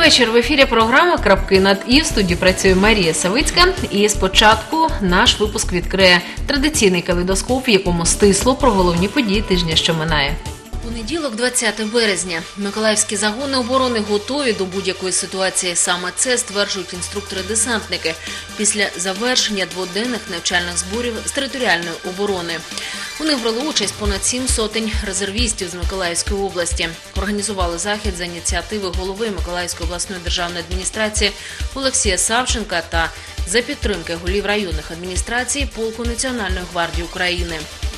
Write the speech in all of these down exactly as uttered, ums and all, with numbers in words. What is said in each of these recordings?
вечір. В ефірі програма «Крапки над І». В студії працює Марія Савицька. І спочатку наш випуск відкриє традиційний калейдоскоп, в якому стисло про головні події тижня, що минає. Понеділок, двадцяте березня. Миколаївські загони оборони готові до будь-якої ситуації. Саме це стверджують інструктори-десантники після завершення дводенних навчальних зборів з територіальної оборони. У них брали участь понад сім сотень резервістів з Миколаївської області. Організували захід за ініціативи голови Миколаївської обласної державної адміністрації Олексія Савченка та за підтримки голів районних адміністрацій полку Національної гвардії України.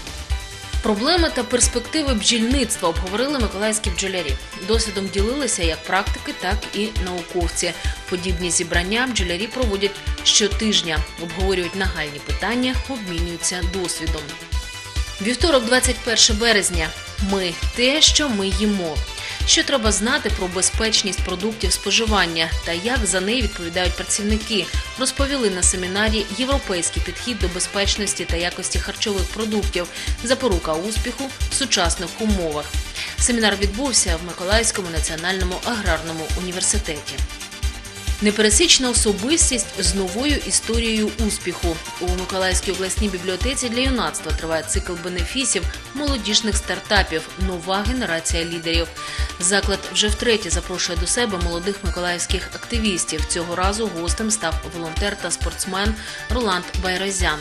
Проблеми та перспективи бджільництва обговорили миколаївські бджолярі. Досвідом ділилися як практики, так і науковці. Подібні зібрання бджолярі проводять щотижня, обговорюють нагальні питання, обмінюються досвідом. Вівторок, двадцять перше березня. Ми – те, що ми їмо. Що треба знати про безпечність продуктів споживання та як за неї відповідають працівники, розповіли на семінарі «Європейський підхід до безпечності та якості харчових продуктів. Запорука успіху в сучасних умовах». Семінар відбувся в Миколаївському національному аграрному університеті. Непересічна особистість з новою історією успіху. У Миколаївській обласній бібліотеці для юнацтва триває цикл бенефісів молодіжних стартапів «Нова генерація лідерів». Заклад вже втретє запрошує до себе молодих миколаївських активістів. Цього разу гостем став волонтер та спортсмен Роланд Байразян.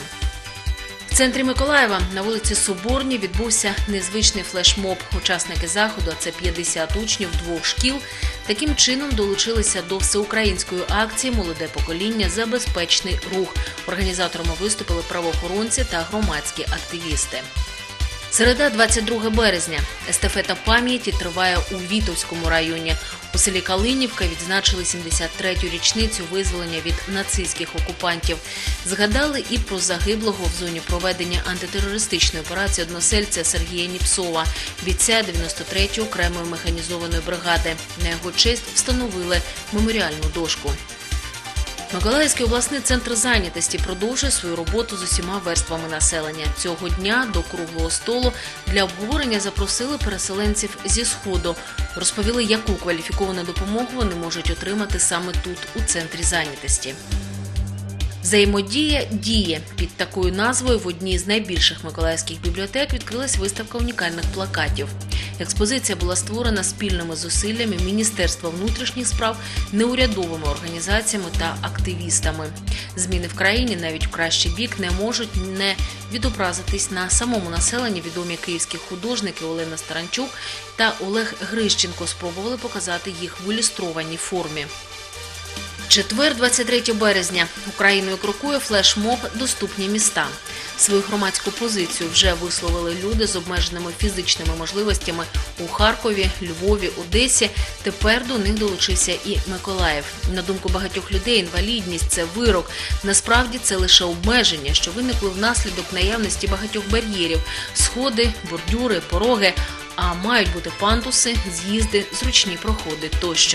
В центрі Миколаєва на вулиці Соборній відбувся незвичний флешмоб. Учасники заходу, а це п'ятдесят учнів двох шкіл, таким чином долучилися до всеукраїнської акції «Молоде покоління за безпечний рух». Організаторами виступили правоохоронці та громадські активісти. Середа, двадцять друге березня. Естафета пам'яті триває у Вітовському районі. У селі Калинівка відзначили сімдесят третю річницю визволення від нацистських окупантів. Згадали і про загиблого в зоні проведення антитерористичної операції односельця Сергія Ніпсова, бійця дев'яносто третьої окремої механізованої бригади. На його честь встановили меморіальну дошку. Миколаївський обласний центр зайнятості продовжує свою роботу з усіма верствами населення. Цього дня до круглого столу для обговорення запросили переселенців зі Сходу. Розповіли, яку кваліфіковану допомогу вони можуть отримати саме тут, у центрі зайнятості. «Взаємодія діє». Під такою назвою в одній з найбільших миколаївських бібліотек відкрилась виставка унікальних плакатів. Експозиція була створена спільними зусиллями Міністерства внутрішніх справ, неурядовими організаціями та активістами. Зміни в країні навіть в кращий бік не можуть не відобразитись на самому населенні. Відомі київські художники Олена Старанчук та Олег Грищенко спробували показати їх в ілюстрованій формі. Четвер, двадцять третє березня. Україною крокує флешмоб «Доступні міста». Свою громадську позицію вже висловили люди з обмеженими фізичними можливостями у Харкові, Львові, Одесі. Тепер до них долучився і Миколаїв. На думку багатьох людей, інвалідність – це вирок. Насправді це лише обмеження, що виникли внаслідок наявності багатьох бар'єрів – сходи, бордюри, пороги, а мають бути пандуси, з'їзди, зручні проходи тощо.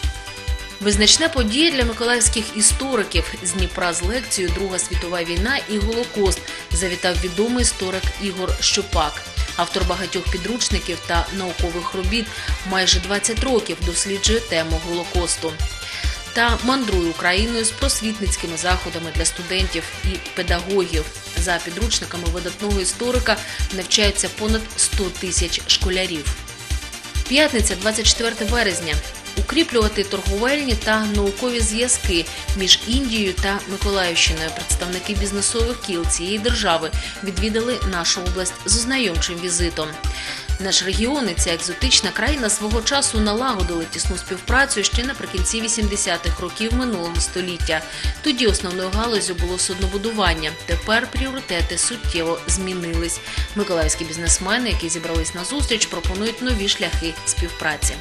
Визначна подія для миколаївських істориків. З Дніпра з лекцією «Друга світова війна і Голокост» завітав відомий історик Ігор Щупак. Автор багатьох підручників та наукових робіт майже двадцять років досліджує тему Голокосту. Та мандрує Україною з просвітницькими заходами для студентів і педагогів. За підручниками видатного історика навчаються понад сто тисяч школярів. П'ятниця, двадцять четверте березня. Укріплювати торговельні та наукові зв'язки між Індією та Миколаївщиною. Представники бізнесових кіл цієї держави відвідали нашу область з ознайомчим візитом. Наш регіон і ця екзотична країна свого часу налагодили тісну співпрацю ще наприкінці вісімдесятих років минулого століття. Тоді основною галуззю було суднобудування. Тепер пріоритети суттєво змінились. Миколаївські бізнесмени, які зібрались на зустріч, пропонують нові шляхи співпраці.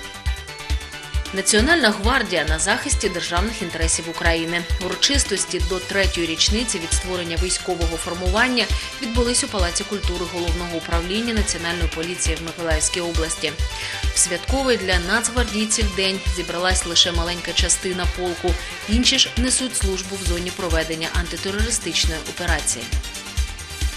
Національна гвардія на захисті державних інтересів України. Урочистості до третьої річниці від створення військового формування відбулись у Палаці культури Головного управління Національної поліції в Миколаївській області. В святковий для нацгвардійців день зібралась лише маленька частина полку. Інші ж несуть службу в зоні проведення антитерористичної операції.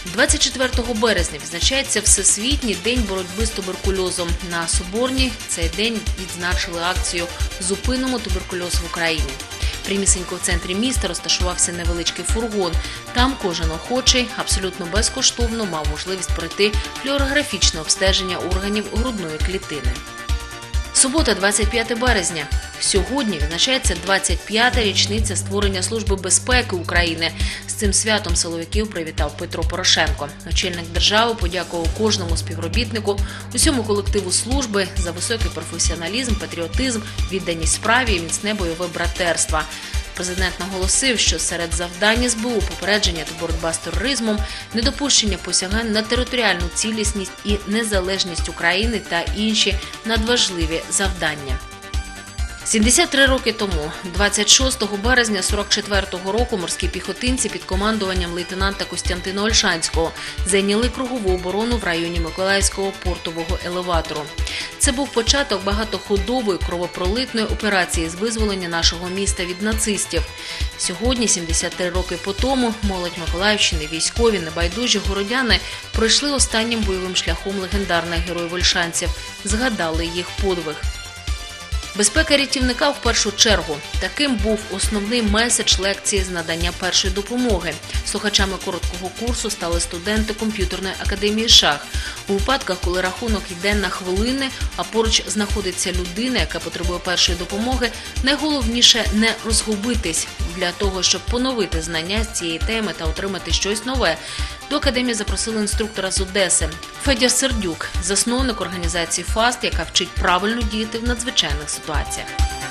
двадцять четвертого березня відзначається Всесвітній день боротьби з туберкульозом. На Соборній цей день відзначили акцію «Зупинимо туберкульоз в Україні». Прямісінько в центрі міста розташувався невеличкий фургон. Там кожен охочий абсолютно безкоштовно мав можливість пройти флюорографічне обстеження органів грудної клітини. Субота, двадцять п'яте березня. Сьогодні відзначається двадцять п'ята річниця створення Служби безпеки України. З цим святом силовиків привітав Петро Порошенко. Очільник держави подякував кожному співробітнику, усьому колективу служби за високий професіоналізм, патріотизм, відданість справі і міцне бойове братерство. Президент наголосив, що серед завдань ес бе у попередження та боротьба з тероризмом, недопущення посягань на територіальну цілісність і незалежність України та інші надважливі завдання. сімдесят три роки тому, двадцять шостого березня сорок четвертого року, морські піхотинці під командуванням лейтенанта Костянтина Ольшанського зайняли кругову оборону в районі Миколаївського портового елеватору. Це був початок багатоходової кровопролитної операції з визволення нашого міста від нацистів. Сьогодні, сімдесят три роки по тому, молодь Миколаївщини, військові, небайдужі городяни пройшли останнім бойовим шляхом легендарних героїв ольшанців, згадали їх подвиг. Безпека рятівника в першу чергу. Таким був основний меседж лекції з надання першої допомоги. Слухачами короткого курсу стали студенти комп'ютерної академії «Шах». У випадках, коли рахунок йде на хвилини, а поруч знаходиться людина, яка потребує першої допомоги, найголовніше не розгубитись. Для того, щоб поновити знання з цієї теми та отримати щось нове, до академії запросили інструктора з Одеси – Федір Сердюк, засновник організації «Фаст», яка вчить правильно діяти в надзвичайних ситуаціях.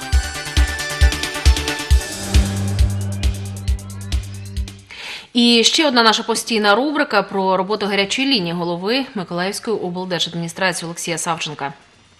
І ще одна наша постійна рубрика про роботу гарячої лінії голови Миколаївської облдержадміністрації Олексія Савченка.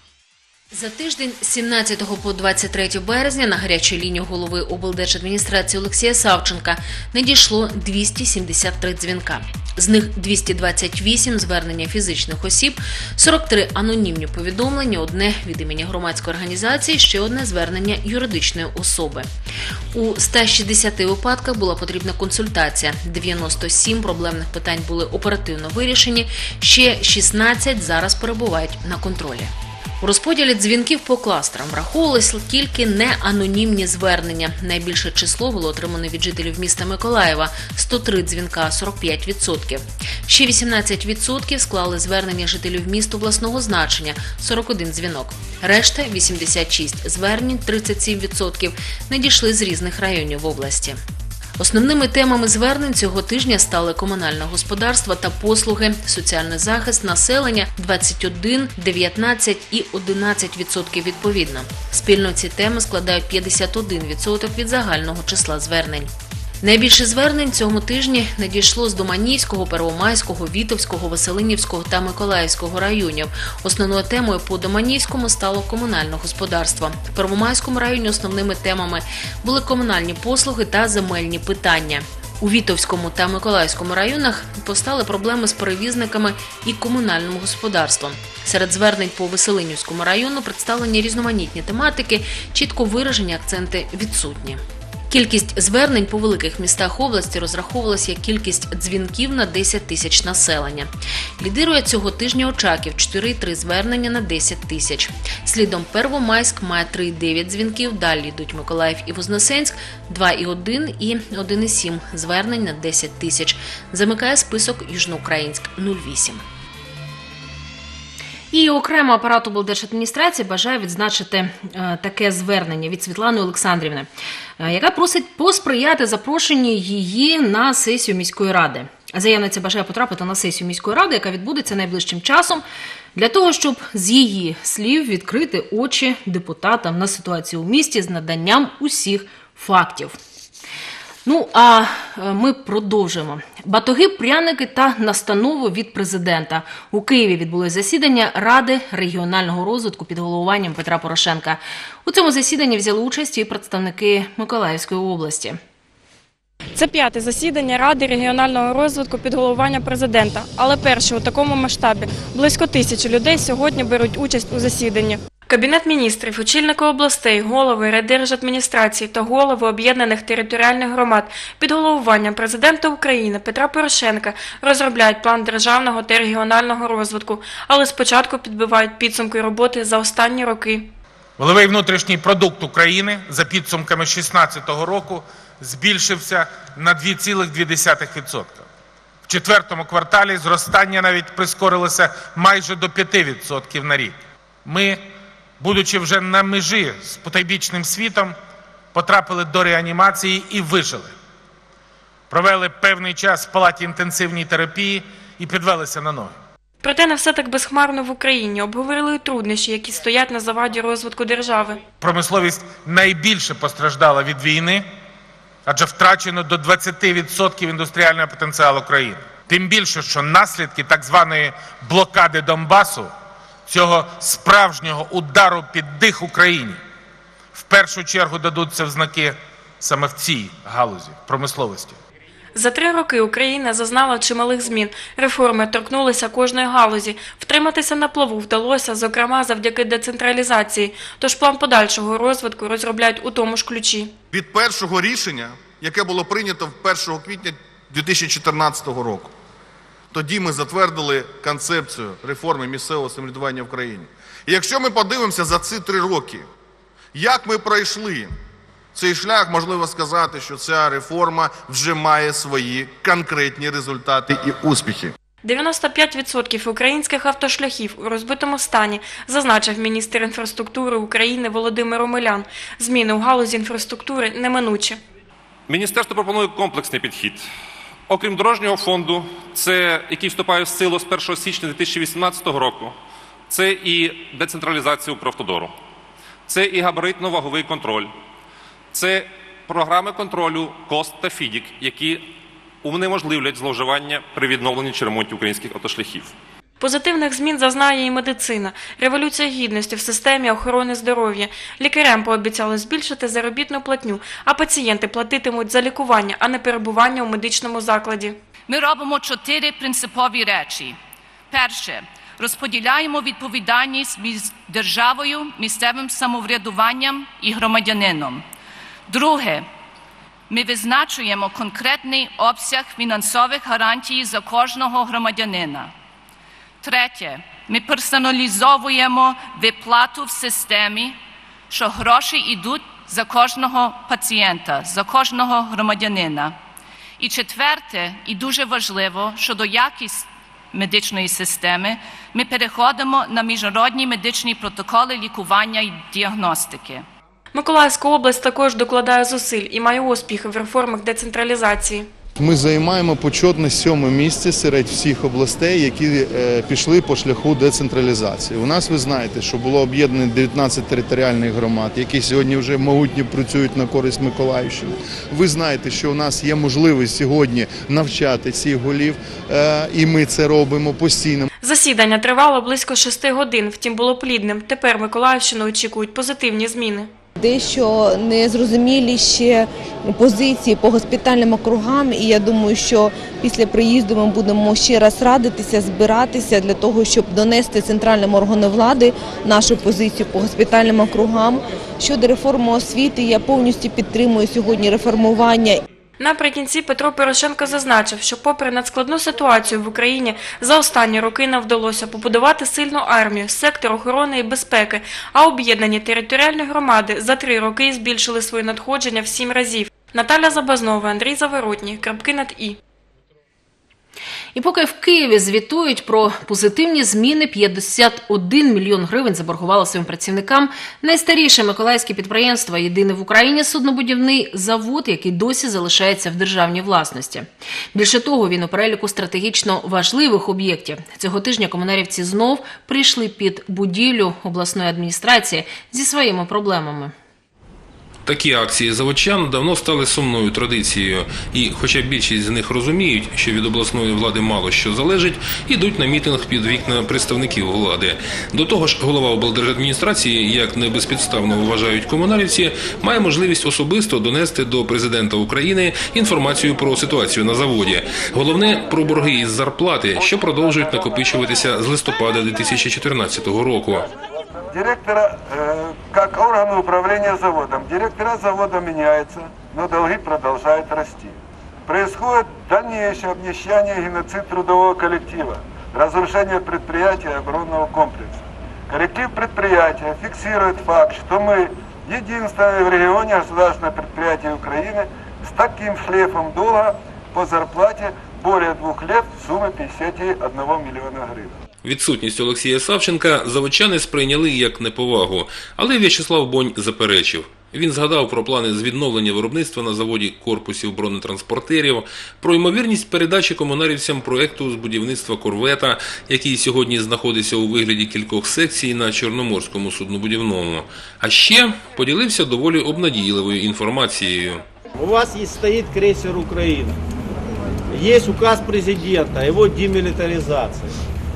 За тиждень з сімнадцятого по двадцять третє березня на гарячу лінію голови облдержадміністрації Олексія Савченка надійшло двісті сімдесят три дзвінка. З них двісті двадцять вісім звернення фізичних осіб, сорок три анонімні повідомлення, одне від імені громадської організації, ще одне звернення юридичної особи. У ста шістдесяти випадках була потрібна консультація, дев'яносто сім проблемних питань були оперативно вирішені, ще шістнадцять зараз перебувають на контролі. У розподілі дзвінків по кластерам враховувалися тільки неанонімні звернення. Найбільше число було отримане від жителів міста Миколаєва – сто три дзвінка, сорок п'ять відсотків. Ще вісімнадцять відсотків склали звернення жителів міст обласного значення – сорок один дзвінок. Решта – вісімдесят шість звернень, тридцять сім відсотків – надійшли з різних районів області. Основними темами звернень цього тижня стали комунальне господарство та послуги, соціальний захист населення – двадцять один, дев'ятнадцять і одинадцять відсотків відповідно. Спільно ці теми складають п'ятдесят один відсоток від загального числа звернень. Найбільше звернень цього тижня надійшло з Доманівського, Первомайського, Вітовського, Веселинівського та Миколаївського районів. Основною темою по Доманівському стало комунальне господарство. В Первомайському районі основними темами були комунальні послуги та земельні питання. У Вітовському та Миколаївському районах постали проблеми з перевізниками і комунальним господарством. Серед звернень по Веселинівському району представлені різноманітні тематики, чітко виражені акценти відсутні. Кількість звернень по великих містах області розраховувалася як кількість дзвінків на десять тисяч населення. Лідирує цього тижня Очаків – чотири цілих три звернення на десять тисяч. Слідом Первомайськ має три цілих дев'ять дзвінків, далі йдуть Миколаїв і Вознесенськ – два цілих один і один цілих сім звернень на десять тисяч. Замикає список Южноукраїнськ – нуль цілих вісім. І окремо апарат облдержадміністрації бажає відзначити е, таке звернення від Світлани Олександрівни, е, яка просить посприяти запрошенню її на сесію міської ради. Заявниця бажає потрапити на сесію міської ради, яка відбудеться найближчим часом, для того, щоб з її слів відкрити очі депутатам на ситуацію у місті з наданням усіх фактів. Ну, а ми продовжуємо. Батоги, пряники та настанови від президента. У Києві відбулось засідання Ради регіонального розвитку під головуванням Петра Порошенка. У цьому засіданні взяли участь і представники Миколаївської області. Це п'яте засідання Ради регіонального розвитку під головуванням президента. Але перше у такому масштабі. Близько тисячі людей сьогодні беруть участь у засіданні. Кабінет міністрів, очільники областей, голови райдержадміністрації та голови об'єднаних територіальних громад під головуванням президента України Петра Порошенка розробляють план державного та регіонального розвитку, але спочатку підбивають підсумки роботи за останні роки. Валовий внутрішній продукт України за підсумками дві тисячі шістнадцятого року збільшився на два цілих дві десятих відсотка. В четвертому кварталі зростання навіть прискорилося майже до п'яти відсотків на рік. Ми, будучи вже на межі з потойбічним світом, потрапили до реанімації і вижили. Провели певний час в палаті інтенсивній терапії і підвелися на ноги. Проте не все так безхмарно в Україні. Обговорили труднощі, які стоять на заваді розвитку держави. Промисловість найбільше постраждала від війни, адже втрачено до двадцяти відсотків індустріального потенціалу країни. Тим більше, що наслідки так званої блокади Донбасу, цього справжнього удару під дих Україні, в першу чергу дадуться в знаки саме в цій галузі промисловості. За три роки Україна зазнала чималих змін. Реформи торкнулися кожної галузі. Втриматися на плаву вдалося, зокрема, завдяки децентралізації. Тож план подальшого розвитку розробляють у тому ж ключі. Від першого рішення, яке було прийнято першого квітня дві тисячі чотирнадцятого року, тоді ми затвердили концепцію реформи місцевого самоврядування в країні. І якщо ми подивимося за ці три роки, як ми пройшли цей шлях, можливо сказати, що ця реформа вже має свої конкретні результати і успіхи. дев'яносто п'ять відсотків українських автошляхів у розбитому стані, зазначив міністр інфраструктури України Володимир Омелян. Зміни у галузі інфраструктури неминучі. Міністерство пропонує комплексний підхід. Окрім дорожнього фонду, це, який вступає в силу з першого січня дві тисячі вісімнадцятого року, це і децентралізація Укравтодору, це і габаритно-ваговий контроль, це програми контролю КОСТ та ФІДІК, які унеможливлять зловживання при відновленні чи ремонті українських автошляхів. Позитивних змін зазнає і медицина. Революція гідності в системі охорони здоров'я. Лікарям пообіцяли збільшити заробітну платню, а пацієнти платитимуть за лікування, а не перебування у медичному закладі. Ми робимо чотири принципові речі. Перше. Розподіляємо відповідальність між державою, місцевим самоврядуванням і громадянином. Друге. Ми визначуємо конкретний обсяг фінансових гарантій за кожного громадянина. Третє. Ми персоналізовуємо виплату в системі, що гроші йдуть за кожного пацієнта, за кожного громадянина. І четверте, і дуже важливо, щодо якості медичної системи, ми переходимо на міжнародні медичні протоколи лікування і діагностики. Миколаївська область також докладає зусиль і має успіхи в реформах децентралізації. Ми займаємо почетне сьоме місце серед всіх областей, які пішли по шляху децентралізації. У нас, ви знаєте, що було об'єднано дев'ятнадцять територіальних громад, які сьогодні вже могутньо працюють на користь Миколаївщини. Ви знаєте, що у нас є можливість сьогодні навчати цих голів, і ми це робимо постійно. Засідання тривало близько шести годин, втім було плідним. Тепер Миколаївщину очікують позитивні зміни. Дещо незрозумілі ще позиції по госпітальним округам, і я думаю, що після приїзду ми будемо ще раз радитися, збиратися для того, щоб донести центральним органам влади нашу позицію по госпітальним округам. Щодо реформи освіти, я повністю підтримую сьогодні реформування. Наприкінці Петро Порошенко зазначив, що попри надскладну ситуацію в Україні за останні роки не вдалося побудувати сильну армію, сектор охорони і безпеки, а об'єднані територіальні громади за три роки збільшили свої надходження в сім разів. Наталя Забазнова, Андрій Заворотній, крапки над «і». І поки в Києві звітують про позитивні зміни, п'ятдесят один мільйон гривень заборгувало своїм працівникам найстаріше миколаївське підприємство, єдине в Україні суднобудівний завод, який досі залишається в державній власності. Більше того, він у переліку стратегічно важливих об'єктів. Цього тижня комунарівці знов прийшли під будівлю обласної адміністрації зі своїми проблемами. Такі акції заводчан давно стали сумною традицією, і хоча більшість з них розуміють, що від обласної влади мало що залежить, ідуть на мітинг під вікна представників влади. До того ж, голова облдержадміністрації, як не безпідставно вважають комунарівці, має можливість особисто донести до президента України інформацію про ситуацію на заводі. Головне – про борги із зарплати, що продовжують накопичуватися з листопада дві тисячі чотирнадцятого року. директора э, как органу управления заводом. Директора завода меняются, но долги продолжают расти. Происходит дальнейшее обнищание и геноцид трудового коллектива, разрушение предприятия и оборонного комплекса. Коллектив предприятия фиксирует факт, что мы единственное в регионе государственное предприятие Украины с таким шлейфом долга по зарплате более двух лет в сумме п'ятдесят один мільйона гривень. Відсутність Олексія Савченка заводчани сприйняли як неповагу, але В'ячеслав Бонь заперечив. Він згадав про плани з відновлення виробництва на заводі корпусів бронетранспортерів, про ймовірність передачі комунарівцям проєкту з будівництва корвета, який сьогодні знаходиться у вигляді кількох секцій на Чорноморському суднобудівному. А ще поділився доволі обнадійливою інформацією. У вас є, стоїть крейсер «Україна». Есть указ президента о его демилитаризации.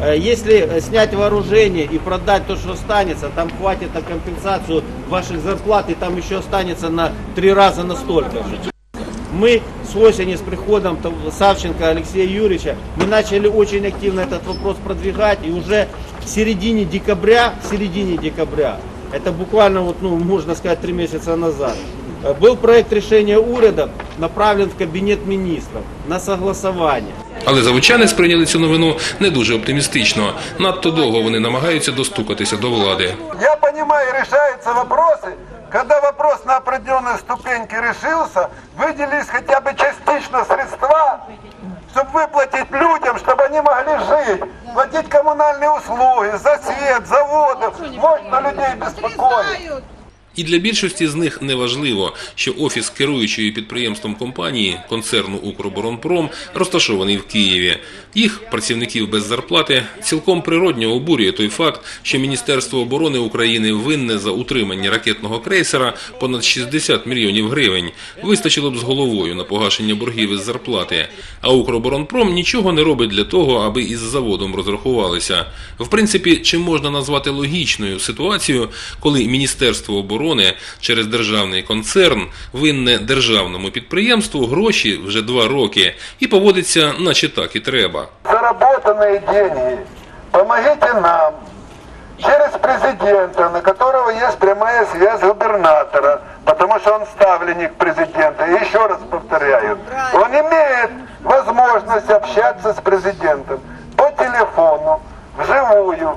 Если снять вооружение и продать то, что останется, там хватит на компенсацию ваших зарплат, и там еще останется на три раза настолько же. Мы с осени, с приходом Савченко Алексея Юрьевича, мы начали очень активно этот вопрос продвигать, и уже в середине декабря, в середине декабря, это буквально, вот, ну, можно сказать, три месяца назад, был проект решения уряда направлен в Кабінет міністрів на согласування. Але заводчани сприйняли цю новину не дуже оптимістично. Надто довго вони намагаються достукатися до влади. Я розумію, рішаються питання, коли вопрос на определенной ступеньке решился, выделились хотя бы частично средства, чтобы выплатить людям, чтобы они могли жить, платить коммунальные услуги, за свет, за воду, можно людей беспокоить. І для більшості з них не важливо, що офіс керуючої підприємством компанії, концерну «Укроборонпром», розташований в Києві. Їх, працівників без зарплати, цілком природньо обурює той факт, що Міністерство оборони України винне за утримання ракетного крейсера понад шістдесят мільйонів гривень. Вистачило б з головою на погашення боргів із зарплати. А «Укроборонпром» нічого не робить для того, аби із заводом розрахувалися. В принципі, чи можна назвати логічною ситуацію, коли Міністерство оборони через державний концерн винне державному підприємству гроші вже два роки і поводиться, наче так і треба. Заработанные деньги помогите нам через президента, на которого есть прямая связь губернатора, потому что он ставленник президента. И еще раз повторяю, он имеет возможность общаться с президентом по телефону, вживую,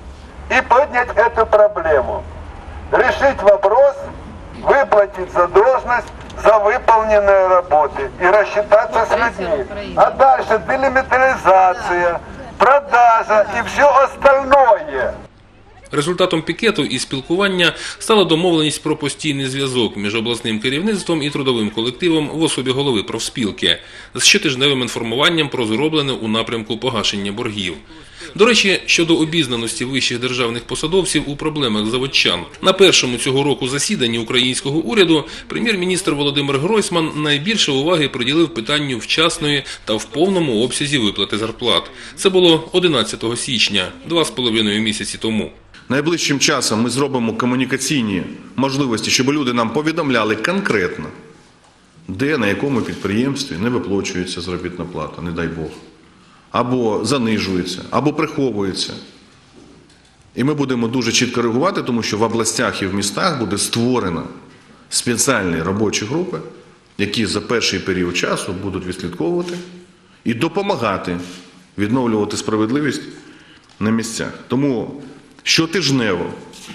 и поднять эту проблему. Решить вопрос, выплатить задолженность за выполненные работы и рассчитаться с людьми. А дальше делимитаризация, продажа и все остальное. Результатом пікету і спілкування стала домовленість про постійний зв'язок між обласним керівництвом і трудовим колективом в особі голови профспілки з щотижневим інформуванням про зроблене у напрямку погашення боргів. До речі, щодо обізнаності вищих державних посадовців у проблемах заводчан. На першому цього року засіданні українського уряду прем'єр-міністр Володимир Гройсман найбільше уваги приділив питанню вчасної та в повному обсязі виплати зарплат. Це було одинадцятого січня, два з половиною місяці тому. Найближчим часом ми зробимо комунікаційні можливості, щоб люди нам повідомляли конкретно, де, на якому підприємстві не виплачується заробітна плата, не дай Бог. Або занижується, або приховується. І ми будемо дуже чітко реагувати, тому що в областях і в містах буде створено спеціальні робочі групи, які за перший період часу будуть відслідковувати і допомагати відновлювати справедливість на місцях. Тому щотижнево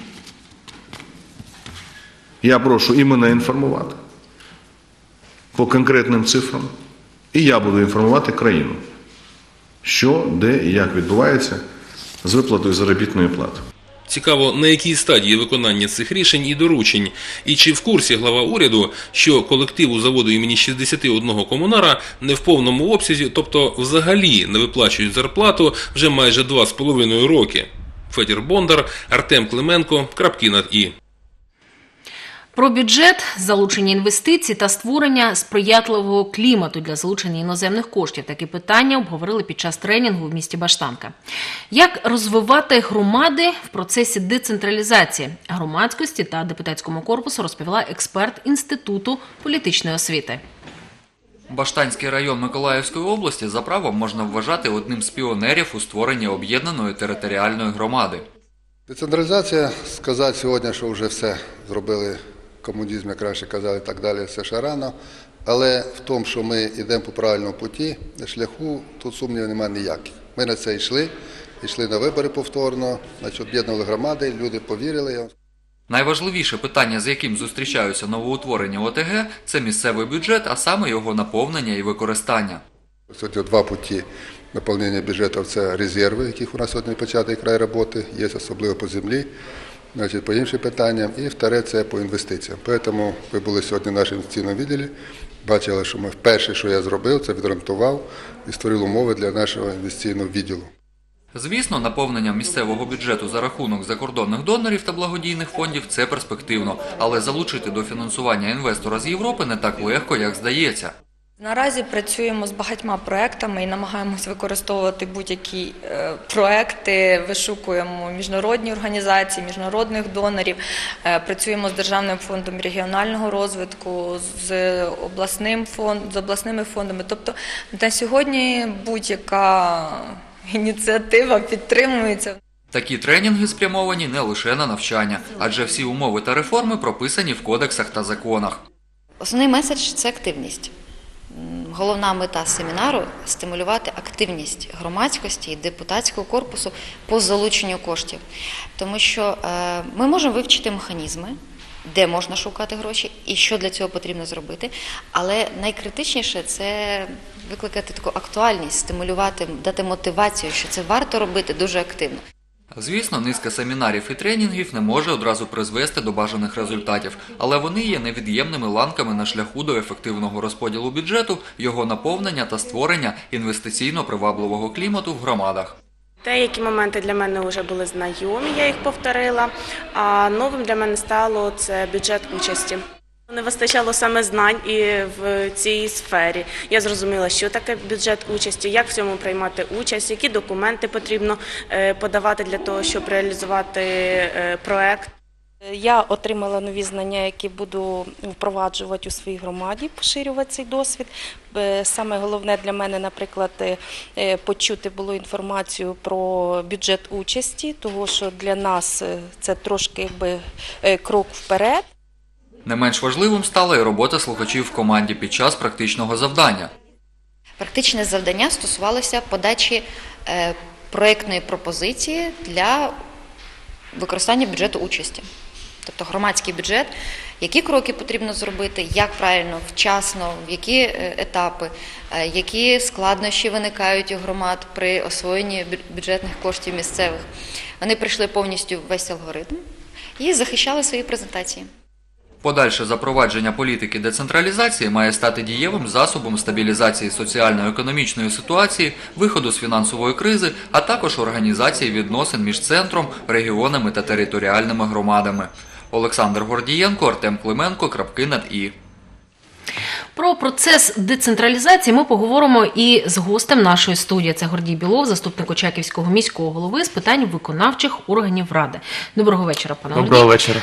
я прошу і мене інформувати по конкретним цифрам, і я буду інформувати країну, що, де і як відбувається з виплатою заробітної плати. Цікаво, на якій стадії виконання цих рішень і доручень, і чи в курсі глава уряду, що колективу заводу імені шістдесят один комунара не в повному обсязі, тобто взагалі не виплачують зарплату вже майже два з половиною роки. Федір Бондар, Артем Клименко, крапки над «і». Про бюджет, залучення інвестицій та створення сприятливого клімату для залучення іноземних коштів. Такі питання обговорили під час тренінгу в місті Баштанка. Як розвивати громади в процесі децентралізації? Громадськості та депутатському корпусу розповіла експерт Інституту політичної освіти. Баштанський район Миколаївської області за правом можна вважати одним з піонерів у створенні об'єднаної територіальної громади. Децентралізація, сказати сьогодні, що вже все зробили, комунізм, як раніше казали, і так далі, все ще рано. Але в тому, що ми йдемо по правильному путі, на шляху, тут сумнівів немає ніяких. Ми на це йшли, йшли на вибори повторно, значить, об'єднували громади, люди повірили. Найважливіше питання, з яким зустрічаються новоутворені О Те Ге – це місцевий бюджет, а саме його наповнення і використання. Сьогодні два путі наповнення бюджету – це резерви, яких у нас сьогодні початий край роботи, є особливо по землі, значить, по іншим питанням. І вторе – це по інвестиціям. Тому ви були сьогодні в нашому інвестиційному відділі, бачили, що ми вперше, що я зробив, це відремонтував і створив умови для нашого інвестиційного відділу. Звісно, наповнення місцевого бюджету за рахунок закордонних донорів та благодійних фондів – це перспективно. Але залучити до фінансування інвестора з Європи не так легко, як здається. Наразі працюємо з багатьма проектами і намагаємось використовувати будь-які е, проекти, вишукуємо міжнародні організації, міжнародних донорів, е, працюємо з Державним фондом регіонального розвитку, з, обласним фонд, з обласними фондами. Тобто на сьогодні будь-яка ініціатива підтримується. Такі тренінги спрямовані не лише на навчання, адже всі умови та реформи прописані в кодексах та законах. Основний меседж – це активність. Головна мета семінару – стимулювати активність громадськості і депутатського корпусу по залученню коштів. Тому що е, ми можемо вивчити механізми, де можна шукати гроші і що для цього потрібно зробити, але найкритичніше – це викликати таку актуальність, стимулювати, дати мотивацію, що це варто робити дуже активно. Звісно, низка семінарів і тренінгів не може одразу призвести до бажаних результатів, але вони є невід'ємними ланками на шляху до ефективного розподілу бюджету, його наповнення та створення інвестиційно-привабливого клімату в громадах. Деякі моменти для мене вже були знайомі, я їх повторила, а новим для мене стало це бюджет участі. Не вистачало саме знань і в цій сфері. Я зрозуміла, що таке бюджет участі, як в цьому приймати участь, які документи потрібно подавати для того, щоб реалізувати проект. Я отримала нові знання, які буду впроваджувати у своїй громаді, поширювати цей досвід. Саме головне для мене, наприклад, почути було інформацію про бюджет участі, тому що для нас це трошки якби крок вперед. Не менш важливим стала і робота слухачів в команді під час практичного завдання. Практичне завдання стосувалося подачі е, проєктної пропозиції для використання бюджету участі. Тобто громадський бюджет, які кроки потрібно зробити, як правильно, вчасно, в які етапи, е, які складнощі виникають у громад при освоєнні бюджетних коштів місцевих. Вони прийшли повністю весь алгоритм і захищали свої презентації. Подальше запровадження політики децентралізації має стати дієвим засобом стабілізації соціально-економічної ситуації, виходу з фінансової кризи, а також організації відносин між центром, регіонами та територіальними громадами. Олександр Гордієнко, Артем Клименко, крапки над «і». Про процес децентралізації ми поговоримо і з гостем нашої студії. Це Гордій Білов, заступник Очаківського міського голови з питань виконавчих органів Ради. Доброго вечора, пане Гордій. Доброго вечора.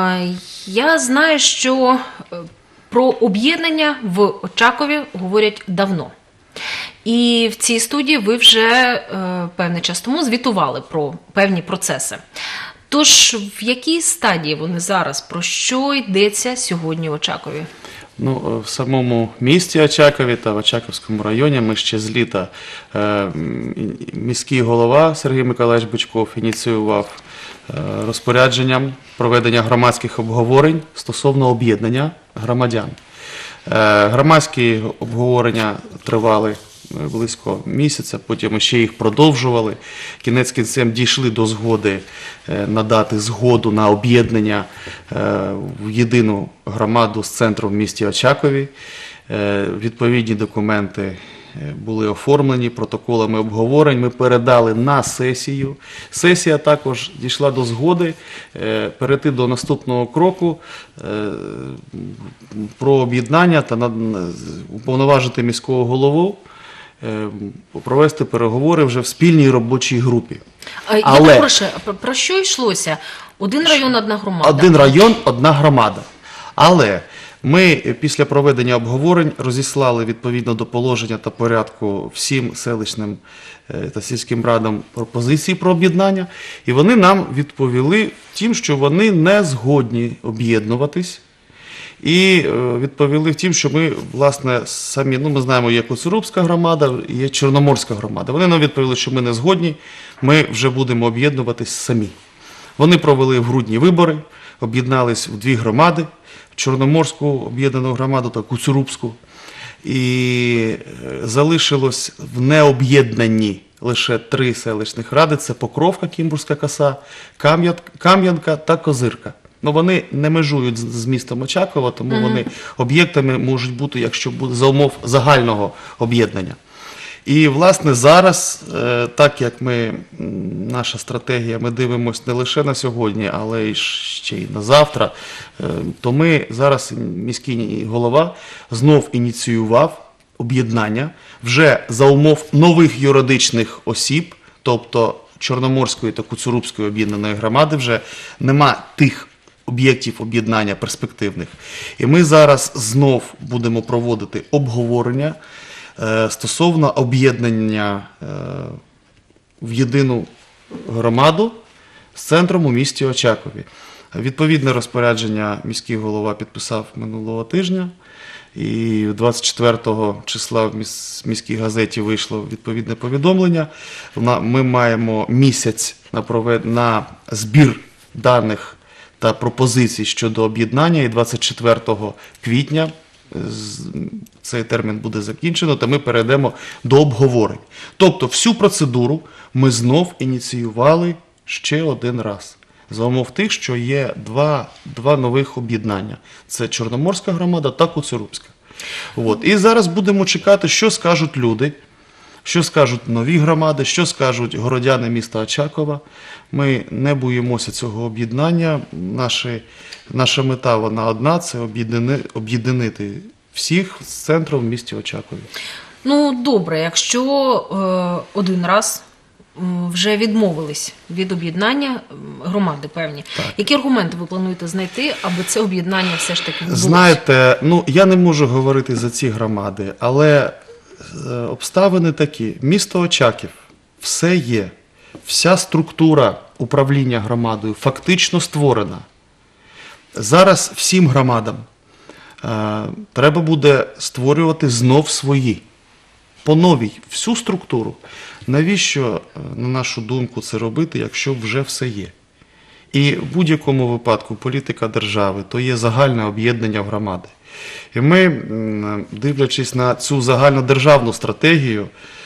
Я знаю, що про об'єднання в Очакові говорять давно. І в цій студії ви вже певний час тому звітували про певні процеси. Тож, в якій стадії вони зараз? Про що йдеться сьогодні в Очакові? Ну, в самому місті Очакові та в Очаковському районі ми ще з літа е, міський голова Сергій Миколаївич Бучков ініціював е, розпорядженням проведення громадських обговорень стосовно об'єднання громадян. Е, громадські обговорення тривали близько місяця, потім ще їх продовжували. Кінець кінцем дійшли до згоди надати згоду на об'єднання в єдину громаду з центром в місті Очакові. Відповідні документи були оформлені протоколами обговорень, ми передали на сесію. Сесія також дійшла до згоди перейти до наступного кроку про об'єднання та уповноважити міського голову провести переговори вже в спільній робочій групі. Я Але... прошу, про що йшлося? Один район, одна громада? Один район, одна громада. Але Ми після проведення обговорень розіслали відповідно до положення та порядку всім селищним та сільським радам пропозиції про об'єднання, і вони нам відповіли тим, що вони не згодні об'єднуватись. І відповіли тим, що ми, власне, самі, ну, ми знаємо, є Коцюрубська громада, є Чорноморська громада. Вони нам відповіли, що ми не згодні, ми вже будемо об'єднуватись самі. Вони провели в грудні вибори, об'єднались в дві громади, Чорноморську об'єднану громаду та Коцюрубську. І залишилось в необ'єднанні лише три селищних ради – це Покровка, Кімбурська коса, Кам'янка та Козирка. Ну, вони не межують з містом Очакова, тому mm-hmm. вони об'єктами можуть бути, якщо буде за умов загального об'єднання. І, власне, зараз, так як ми, наша стратегія, ми дивимося не лише на сьогодні, але й ще й на завтра, то ми зараз, міський голова, знов ініціював об'єднання вже за умов нових юридичних осіб, тобто Чорноморської та Коцюрубської об'єднаної громади вже нема тих об'єктів об'єднання перспективних. І ми зараз знов будемо проводити обговорення стосовно об'єднання в єдину громаду з центром у місті Очакові. Відповідне розпорядження міський голова підписав минулого тижня, і двадцять четвертого числа в міській газеті вийшло відповідне повідомлення. Ми маємо місяць на, провед... на збір даних та пропозицій щодо об'єднання, і двадцять четвертого квітня цей термін буде закінчено, та ми перейдемо до обговорень. Тобто всю процедуру ми знов ініціювали ще один раз. За умов тих, що є два, два нових об'єднання. Це Чорноморська громада та Коцюрубська. От. І зараз будемо чекати, що скажуть люди, що скажуть нові громади, що скажуть городяни міста Очакова. Ми не боїмося цього об'єднання. Наші, наша мета вона одна – це об'єднати всіх з центром в місті Очакові. Ну, добре, якщо е, один раз вже відмовились від об'єднання громади певні. Так. Які аргументи ви плануєте знайти, аби це об'єднання все ж таки відбулося? Знаєте, ну, я не можу говорити за ці громади, але обставини такі. Місто Очаків, все є. Вся структура управління громадою фактично створена. Зараз всім громадам е, треба буде створювати знов свої. По новій, всю структуру. Навіщо, на нашу думку, це робити, якщо вже все є? І в будь-якому випадку політика держави – то є загальне об'єднання громади. І ми, дивлячись на цю загальнодержавну стратегію,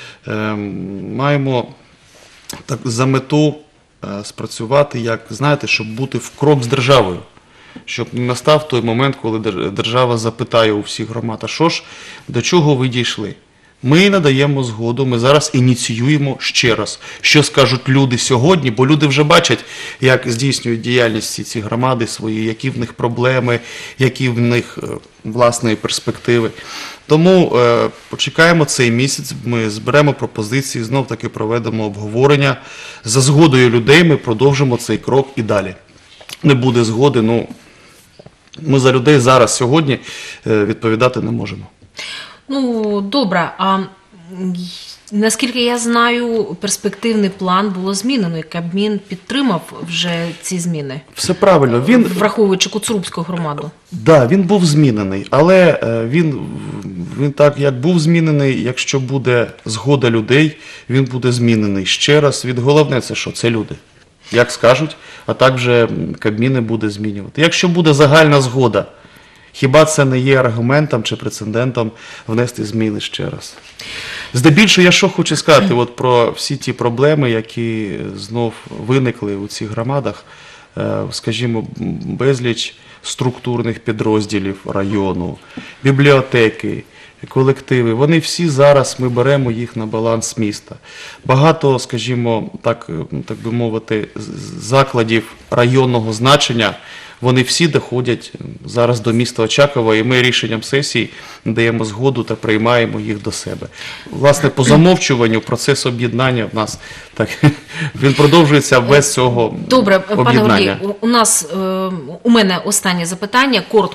маємо так, за мету спрацювати, як, знаєте, щоб бути в крок з державою. Щоб не настав той момент, коли держава запитає у всіх громад, а що ж, до чого ви дійшли? Ми надаємо згоду, ми зараз ініціюємо ще раз, що скажуть люди сьогодні, бо люди вже бачать, як здійснюють діяльність ці громади свої, які в них проблеми, які в них власні перспективи. Тому е, почекаємо цей місяць, ми зберемо пропозиції, знов-таки проведемо обговорення. За згодою людей ми продовжимо цей крок і далі. Не буде згоди, ну, ми за людей зараз, сьогодні е, відповідати не можемо. Ну, добре, а наскільки я знаю, перспективний план було змінено, і Кабмін підтримав вже ці зміни? Все правильно. Він... Враховуючи Коцюрубську громаду. Так, да, він був змінений, але він, він так, як був змінений, якщо буде згода людей, він буде змінений. Ще раз, від головне це що? Це люди. Як скажуть, а так вже Кабмін не буде змінювати. Якщо буде загальна згода, хіба це не є аргументом чи прецедентом внести зміни ще раз? Здебільшого я що хочу сказати от про всі ті проблеми, які знов виникли у цих громадах, скажімо, безліч структурних підрозділів району, бібліотеки, колективи, вони всі зараз, ми беремо їх на баланс міста. Багато, скажімо, так, так би мовити, закладів районного значення, вони всі доходять зараз до міста Очакова, і ми рішенням сесії даємо згоду та приймаємо їх до себе. Власне, по замовчуванню процес об'єднання в нас, так, він продовжується без цього об'єднання. Добре, пане Гордій, у нас, у мене останнє запитання, коротко.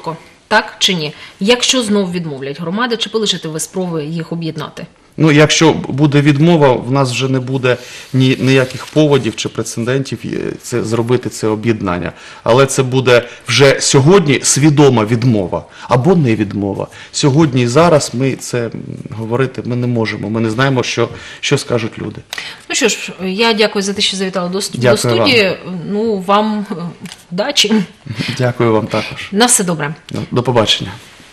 Так чи ні? Якщо знов відмовлять громади, чи полишите ви спроби їх об'єднати? Ну, якщо буде відмова, в нас вже не буде ні, ніяких поводів чи прецедентів це, зробити це об'єднання. Але це буде вже сьогодні свідома відмова або не відмова. Сьогодні і зараз ми це говорити ми не можемо. Ми не знаємо, що, що скажуть люди. Ну що ж, я дякую за те, що завітали до, Дякую до студії. вам. Ну, вам вдачі. Дякую вам також. На все добре. До побачення.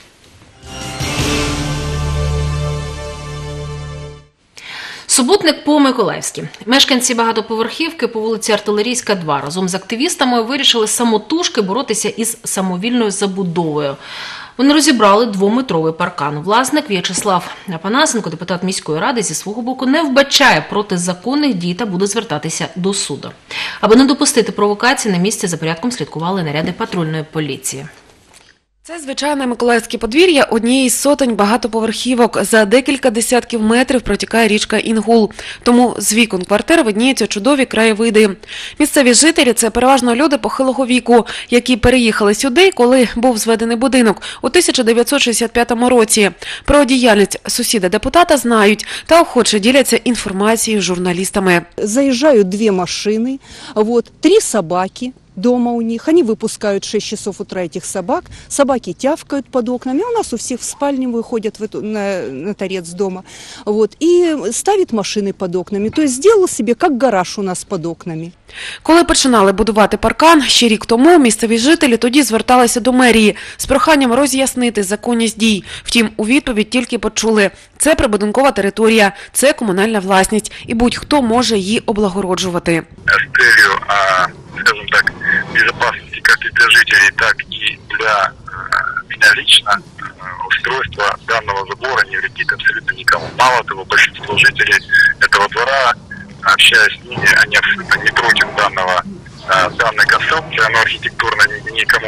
Суботник по-миколаївськи. Мешканці багатоповерхівки по вулиці Артилерійська, два разом з активістами вирішили самотужки боротися із самовільною забудовою. Вони розібрали двометровий паркан. Власник В'ячеслав Апанасенко, депутат міської ради, зі свого боку не вбачає протизаконних дій та буде звертатися до суду. Аби не допустити провокації, на місці за порядком слідкували наряди патрульної поліції. Це звичайне миколаївське подвір'я однієї з сотень багатоповерхівок. За декілька десятків метрів протікає річка Інгул. Тому з вікон квартир видніються чудові краєвиди. Місцеві жителі – це переважно люди похилого віку, які переїхали сюди, коли був зведений будинок у тисяча дев'ятсот шістдесят п'ятому році. Про діяльність сусіда-депутата знають та охоче діляться інформацією з журналістами. Заїжджають дві машини, вот, три собаки. Дома у них. Они выпускают в шесть часов утра этих собак. Собаки тявкают под окнами. У нас у всех в спальне выходят в эту, на, на торец дома. Вот, и ставят машины под окнами. То есть сделал себе как гараж у нас под окнами. Коли починали будувати паркан ще рік тому, місцеві жителі тоді зверталися до мерії з проханням роз'яснити законність дій. Втім, у відповідь тільки почули – це прибудинкова територія, це комунальна власність і будь-хто може її облагороджувати. С целью, скажем так, безопасности как и для жителей, так и для меня лично, устройство данного забора не вредит абсолютно никому. Мало того, большинство жителей этого двора, общаясь с ними, они абсолютно не против данного, данной конструкции, оно архитектурно никому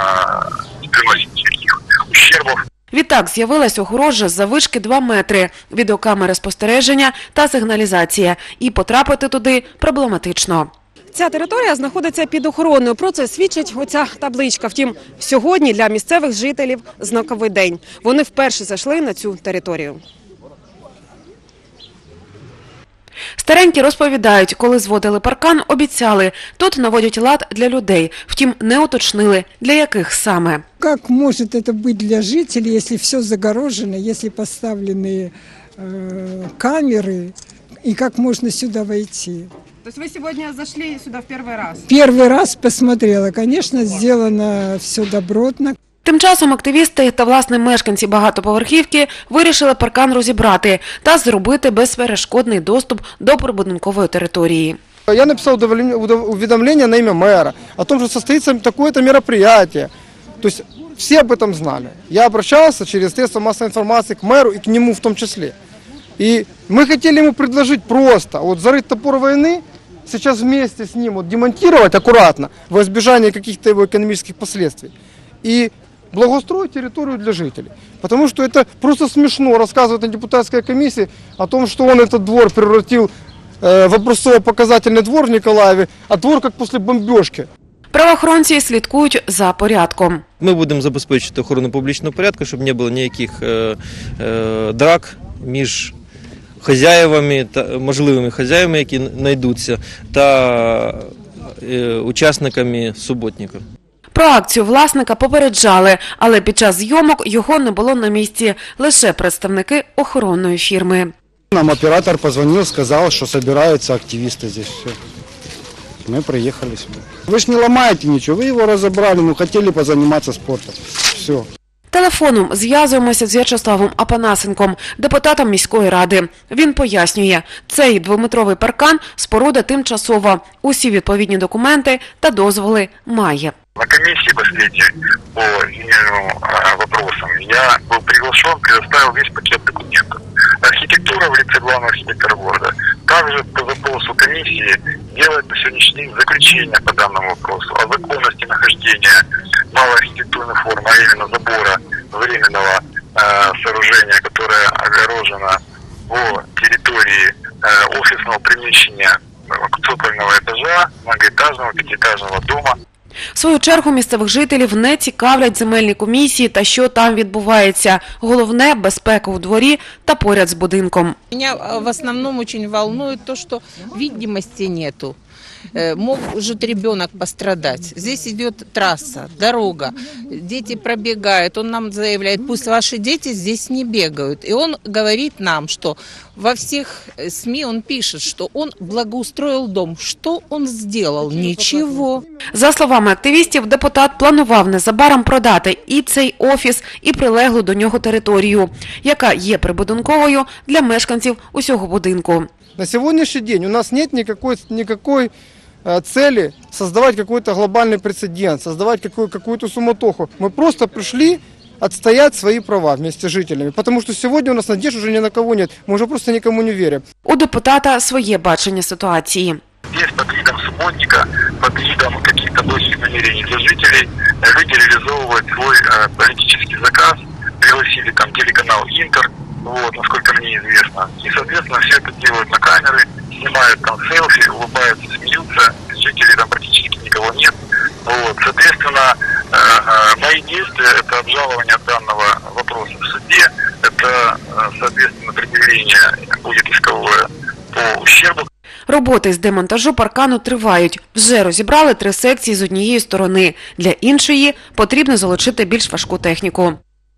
не приносит никаких ущербов. Відтак з'явилась огорожа заввишки два метри, відеокамери спостереження та сигналізація. І потрапити туди проблематично. Ця територія знаходиться під охороною. Про це свідчить оця табличка. Втім, сьогодні для місцевих жителів знаковий день. Вони вперше зайшли на цю територію. Старенькі розповідають, коли зводили паркан, обіцяли, тут наводять лад для людей. Втім, не уточнили, для яких саме. Як може це бути для жителів, якщо все загорожено, якщо поставлені э, камери, і як можна сюди войти? То есть вы сегодня зашли сюда в первый раз? Первый раз посмотрела. Конечно, сделано все добротно. Тим часом активісти та, власне, мешканці багатоповерхівки вирішили паркан розібрати та зробити безперешкодний доступ до прибудинкової території. Я написал уведомление на имя мэра о том, что состоится такое-то мероприятие. То есть все об этом знали. Я обращался через средства массовой информации к мэру и к нему в том числе. И мы хотели ему предложить просто вот зарыть топор войны, сейчас вместе с ним вот демонтировать аккуратно во избежание каких-то его экономических последствий и благоустроить территорию для жителей. Потому что это просто смешно рассказывать на депутатской комиссии о том, что он этот двор превратил э, в образцово-показательный двор в Николаеве, а двор как после бомбежки. Правоохоронці слідкують за порядком. Ми будемо забезпечити охорону публічного порядку, щоб не було ніяких е, е, драк між хазяєвами та можливими хазяївами, які знайдуться, та е, учасниками суботника. Про акцію власника попереджали, але під час зйомок його не було на місці, лише представники охоронної фірми. Нам оператор позвонив, сказав, що збираються активісти тут. Все. Ми приїхали сюди. Ви ж не ламаєте нічого, ви його розібрали, ми хотіли позайматися спортом. Все. Телефоном зв'язуємося з В'ячеславом Апанасенком, депутатом міської ради. Він пояснює, цей двометровий паркан – споруда тимчасова. Усі відповідні документи та дозволи має. На комиссии последней по земельным вопросам я был приглашен, предоставил весь пакет документов. Архитектура в лице главного архитектора города также по запросу комиссии делает на сегодняшний день заключение по данному вопросу о законности нахождения малоархитектурной формы, а именно забора временного э, сооружения, которое огорожено по территории э, офисного помещения цокольного этажа, многоэтажного пятиэтажного дома. В свою чергу місцевих жителів не цікавлять земельні комісії та що там відбувається. Головне – безпека у дворі та поряд з будинком. Меня в основном очень волнует то, что видимости нету. Э, Может ребенок пострадать. Здесь идет трасса, дорога, дети пробегают. Он нам заявляет, пусть ваши дети здесь не бегают. И он говорит нам, что во всех СМИ он пишет, что он благоустроил дом. Что он сделал? Ничего. За словами активістів, депутат планував незабаром продати і цей офіс, і прилеглу до нього територію, яка є прибудинковою для мешканців усього будинку. На сегодняшний день у нас нет никакой, никакой э, цели создавать какой-то глобальный прецедент, создавать какую- какую-то суматоху. Мы просто пришли отстоять свои права вместе с жителями, потому что сегодня у нас надежд уже ни на кого нет, мы уже просто никому не верим. У депутата своє бачення ситуації. Здесь под видом субботника, под видом каких-то благих намерений для жителей, люди реализовывают свой э, политический заказ, пригласили там телеканал «Интер», вот, насколько мне известно. И, соответственно, все это делают на камеры, снимают там селфи, улыбаются, смеются, жителей там практически никого нет. Вот, соответственно, э, э, мои действия – это обжалование данного вопроса в суде, это, э, соответственно, предъявление будет исковое по ущербу. Роботи з демонтажу паркану тривають. Вже розібрали три секції з однієї сторони. Для іншої потрібно залучити більш важку техніку.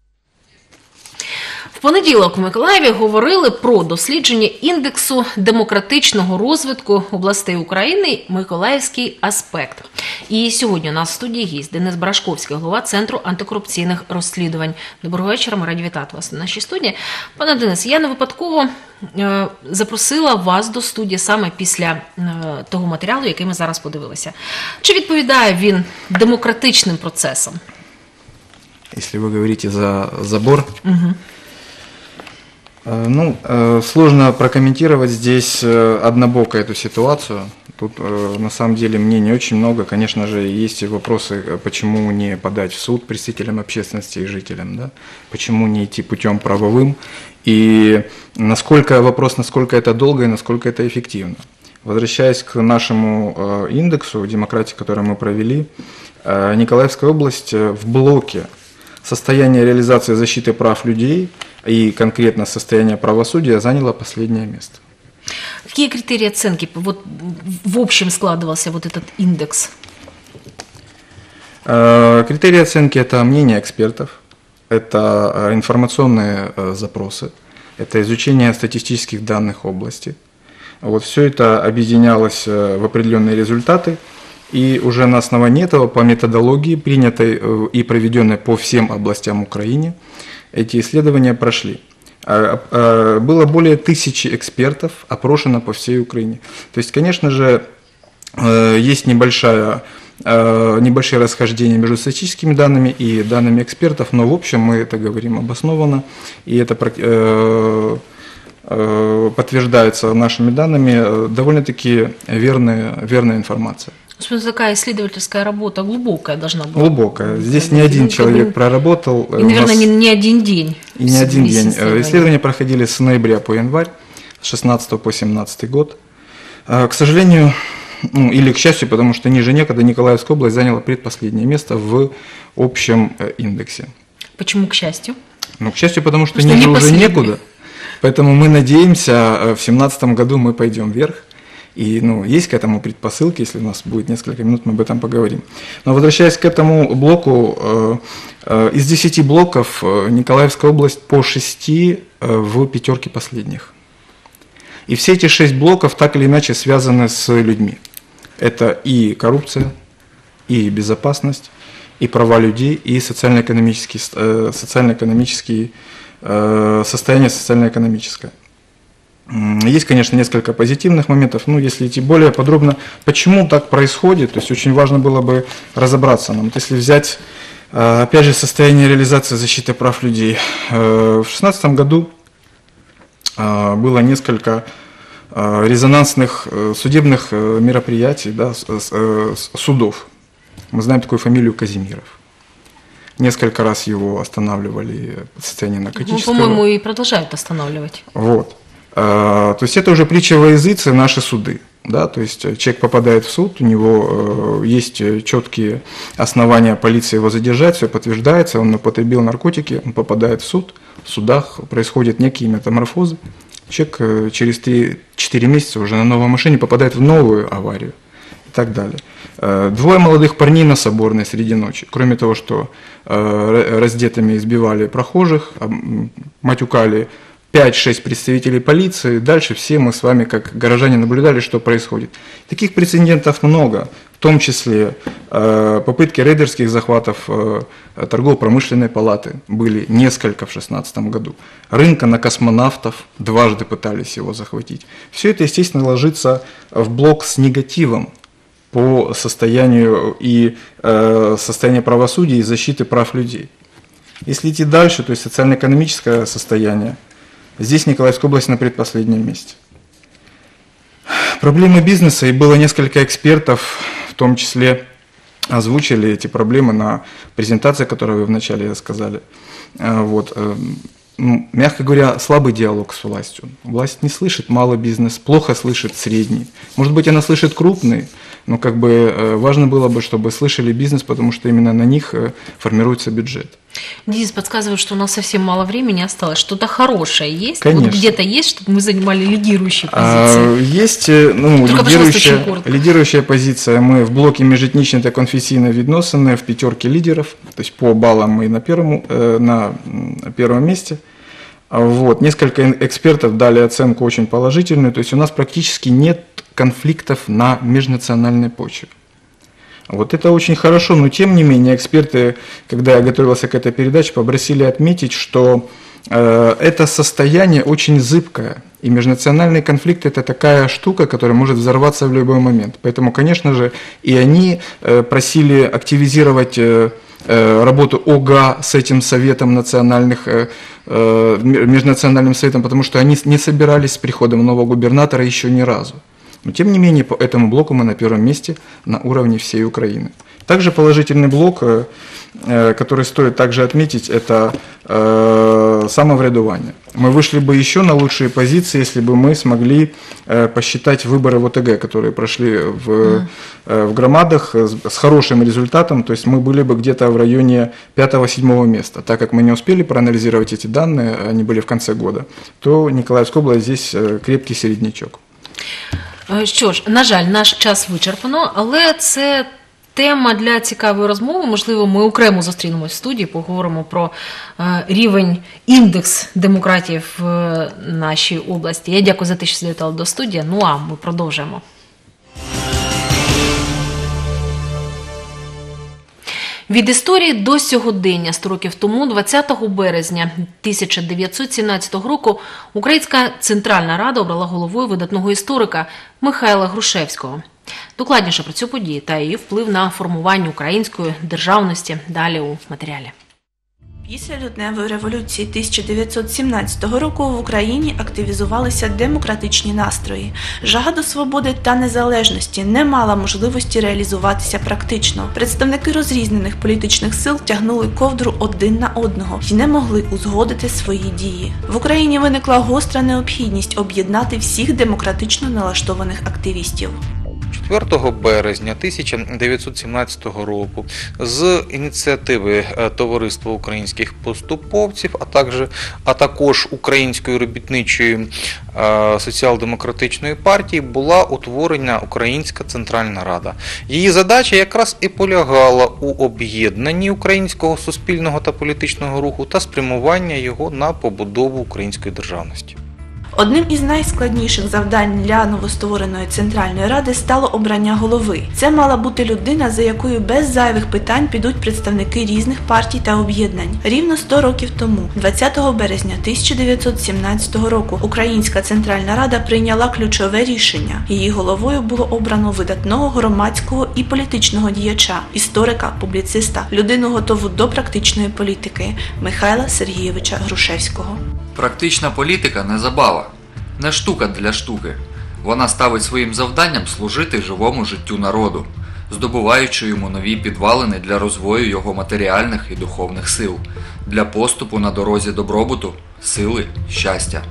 В понеділок у Миколаєві говорили про дослідження індексу демократичного розвитку областей України «Миколаївський аспект». І сьогодні у нас в студії гість Денис Брашковський, голова Центру антикорупційних розслідувань. Доброго вечора, ми раді вітати вас на нашій студії. Пане Денис, я не випадково е, запросила вас до студії саме після е, того матеріалу, який ми зараз подивилися. Чи відповідає він демократичним процесам? Если вы говорите за забор, Угу. ну, сложно прокомментировать здесь однобоко эту ситуацию. Тут на самом деле мнений очень много. Конечно же, есть и вопросы, почему не подать в суд представителям общественности и жителям, да? Почему не идти путем правовым, и насколько вопрос, насколько это долго и насколько это эффективно. Возвращаясь к нашему индексу демократии, который мы провели, Николаевская область в блоке состояние реализации защиты прав людей и конкретно состояние правосудия заняла последнее место. Какие критерии оценки? Вот в общем складывался вот этот индекс? Критерии оценки – это мнение экспертов, это информационные запросы, это изучение статистических данных области. Вот все это объединялось в определенные результаты, и уже на основании этого, по методологии, принятой и проведенной по всем областям Украины, эти исследования прошли. Было более тысячи экспертов опрошено по всей Украине. То есть, конечно же, есть небольшая, небольшие расхождения между статистическими данными и данными экспертов, но в общем мы это говорим обоснованно, и это подтверждается нашими данными, довольно-таки верная, верная информация. Такая исследовательская работа глубокая должна быть. Глубокая. Здесь не один человек проработал. И, наверное, не, не один день. И не один день. Исследования проходили с ноября по январь, с шестнадцатого по семнадцатый год. К сожалению, ну, или к счастью, потому что ниже некогда, Николаевская область заняла предпоследнее место в общем индексе. Почему к счастью? Ну, к счастью, потому что потому ниже что не уже последний. некуда. Поэтому мы надеемся, в две тысячи семнадцатом году мы пойдем вверх. И ну, есть к этому предпосылки, если у нас будет несколько минут, мы об этом поговорим. Но возвращаясь к этому блоку, э, э, из десяти блоков э, Николаевская область по шести э, в пятерке последних. И все эти шесть блоков так или иначе связаны с людьми. Это и коррупция, и безопасность, и права людей, и социально-экономические, э, социально-экономические, э, состояние социально-экономическое. Есть, конечно, несколько позитивных моментов, но если идти более подробно, почему так происходит, то есть очень важно было бы разобраться нам. Вот если взять, опять же, состояние реализации защиты прав людей. В две тысячи шестнадцатом году было несколько резонансных судебных мероприятий, да, судов. Мы знаем такую фамилию Казимиров. Несколько раз его останавливали по состоянию наркотического. Ну, по-моему, и продолжают останавливать. Вот. То есть это уже притча во языце, наши суды. Да, то есть человек попадает в суд, у него э, есть четкие основания полиции его задержать, все подтверждается, он употребил наркотики, он попадает в суд, в судах происходят некие метаморфозы. Человек э, через три-четыре месяца уже на новой машине попадает в новую аварию и так далее. Э, двое молодых парней на Соборной среди ночи, кроме того, что э, раздетыми избивали прохожих, матюкали пять-шесть представителей полиции, дальше все мы с вами, как горожане, наблюдали, что происходит. Таких прецедентов много, в том числе э, попытки рейдерских захватов э, торгово-промышленной палаты были несколько в две тысячи шестнадцатом году. Рынка на космонавтов дважды пытались его захватить. Все это, естественно, ложится в блок с негативом по состоянию и э, состоянию правосудия и защиты прав людей. Если идти дальше, то есть социально-экономическое состояние, здесь Николаевская область на предпоследнем месте. Проблемы бизнеса, и было несколько экспертов, в том числе озвучили эти проблемы на презентации, которую вы вначале сказали. Вот. Ну, мягко говоря, слабый диалог с властью. Власть не слышит малый бизнес, плохо слышит средний. Может быть, она слышит крупный, но как бы важно было бы, чтобы слышали бизнес, потому что именно на них формируется бюджет. Денис подсказывает, что у нас совсем мало времени осталось. Что-то хорошее есть? Конечно. Вот где-то есть, чтобы мы занимали лидирующие позиции? А, есть ну, лидирующая, лидирующая позиция. Мы в блоке межэтничной та конфессийной відносини в пятерке лидеров. То есть по баллам мы на первом, на первом месте. Вот. Несколько экспертов дали оценку очень положительную. То есть у нас практически нет конфликтов на межнациональной почве. Вот это очень хорошо, но тем не менее эксперты, когда я готовился к этой передаче, попросили отметить, что э, это состояние очень зыбкое, и межнациональный конфликт – это такая штука, которая может взорваться в любой момент. Поэтому, конечно же, и они э, просили активизировать э, э, работу ОГА с этим советом национальных, э, э, межнациональным советом, потому что они не собирались с приходом нового губернатора еще ни разу. Но тем не менее, по этому блоку мы на первом месте на уровне всей Украины. Также положительный блок, который стоит также отметить, это самоврядування. Мы вышли бы еще на лучшие позиции, если бы мы смогли посчитать выборы в О Т Г, которые прошли в, в громадах с хорошим результатом, то есть мы были бы где-то в районе пятого-седьмого места. Так как мы не успели проанализировать эти данные, они были в конце года, то Николаевская область здесь крепкий середнячок. Що ж, на жаль, наш час вичерпано, але це тема для цікавої розмови. Можливо, ми окремо зустрінемось в студії, поговоримо про е, рівень, індекс демократії в е, нашій області. Я дякую за те, що завітали до студії. Ну а ми продовжуємо. Від історії до сьогодення. сто років тому, двадцятого березня тисяча дев'ятсот сімнадцятого року, Українська Центральна Рада обрала головою видатного історика Михайла Грушевського. Докладніше про цю подію та її вплив на формування української державності далі у матеріалі. Після лютневої революції тисяча дев'ятсот сімнадцятого року в Україні активізувалися демократичні настрої. Жага до свободи та незалежності не мала можливості реалізуватися практично. Представники розрізнених політичних сил тягнули ковдру один на одного і не могли узгодити свої дії. В Україні виникла гостра необхідність об'єднати всіх демократично налаштованих активістів. четвертого березня тисяча дев'ятсот сімнадцятого року з ініціативи Товариства українських поступовців, а також, а також Української робітничої соціал-демократичної партії була утворена Українська Центральна Рада. Її задача якраз і полягала у об'єднанні українського суспільного та політичного руху та спрямування його на побудову української державності. Одним із найскладніших завдань для новоствореної Центральної Ради стало обрання голови. Це мала бути людина, за якою без зайвих питань підуть представники різних партій та об'єднань. Рівно сто років тому, двадцятого березня тисяча дев'ятсот сімнадцятого року, Українська Центральна Рада прийняла ключове рішення. Її головою було обрано видатного громадського і політичного діяча, історика, публіциста, людину готову до практичної політики Михайла Сергійовича Грушевського. Практична політика не забава, не штука для штуки. Вона ставить своїм завданням служити живому життю народу, здобуваючи йому нові підвалини для розвою його матеріальних і духовних сил, для поступу на дорозі добробуту, сили, щастя.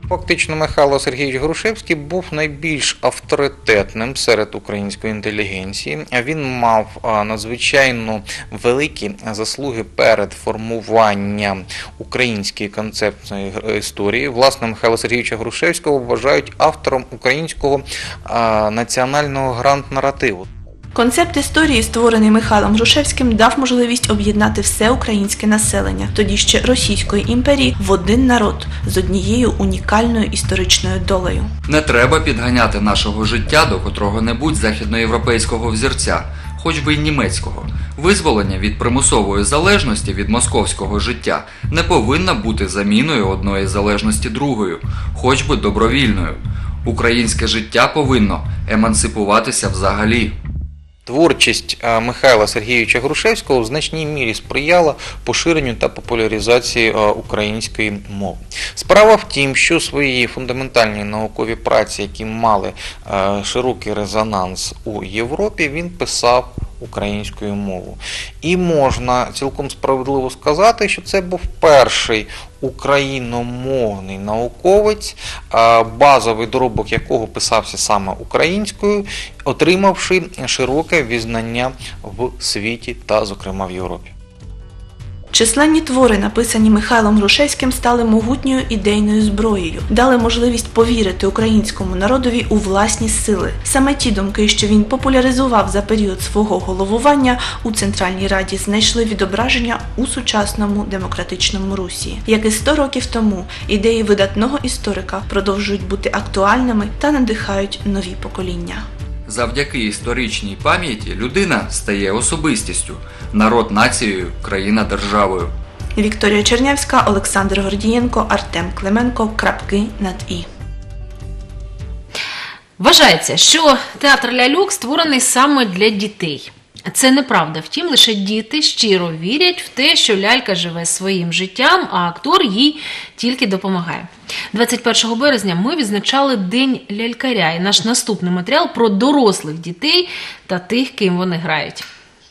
Фактично, Михайло Сергійович Грушевський був найбільш авторитетним серед української інтелігенції. Він мав надзвичайно великі заслуги перед формуванням української концептної історії. Власне, Михайла Сергійовича Грушевського вважають автором українського національного гранд-наративу. Концепт історії, створений Михайлом Грушевським, дав можливість об'єднати все українське населення, тоді ще Російської імперії, в один народ з однією унікальною історичною долею. Не треба підганяти нашого життя до котрого-небудь західноєвропейського взірця, хоч би й німецького. Визволення від примусової залежності від московського життя не повинна бути заміною одної залежності другою, хоч би добровільною. Українське життя повинно емансипуватися взагалі. Творчість Михайла Сергійовича Грушевського в значній мірі сприяла поширенню та популяризації української мови. Справа в тім, що свої фундаментальні наукові праці, які мали широкий резонанс у Європі, він писав українською мовою. І можна цілком справедливо сказати, що це був перший україномовний науковець, базовий доробок якого писався саме українською, отримавши широке визнання в світі та, зокрема, в Європі. Численні твори, написані Михайлом Грушевським, стали могутньою ідейною зброєю, дали можливість повірити українському народові у власні сили. Саме ті думки, що він популяризував за період свого головування у Центральній Раді, знайшли відображення у сучасному демократичному Русі. Як і сто років тому, ідеї видатного історика продовжують бути актуальними та надихають нові покоління. Завдяки історичній пам'яті людина стає особистістю, народ нацією, країна державою. Вікторія Чернявська, Олександр Гордієнко, Артем Клименко. Крапки над «і». Вважається, що театр ляльок створений саме для дітей. Це неправда, втім, лише діти щиро вірять в те, що лялька живе своїм життям, а актор їй тільки допомагає. двадцять першого березня ми відзначали День лялькаря, і наш наступний матеріал про дорослих дітей та тих, ким вони грають.